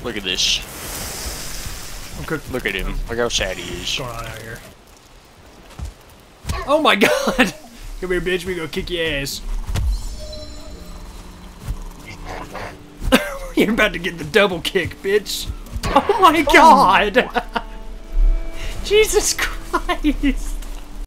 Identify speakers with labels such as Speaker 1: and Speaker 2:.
Speaker 1: Look at this.
Speaker 2: I'm cooked.
Speaker 1: Look at him. Look how sad he is.
Speaker 2: What's going on out here? Oh my god! Come here, bitch. We gonna kick your ass. You're about to get the double kick, bitch. Oh my god! Jesus Christ!